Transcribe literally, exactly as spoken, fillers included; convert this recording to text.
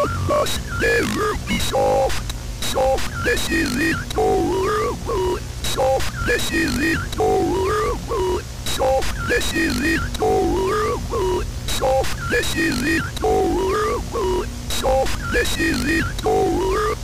God must never be soft. Softness is intolerable. Softness is intolerable. Softness is intolerable. Softness is intolerable. Softness is intolerable.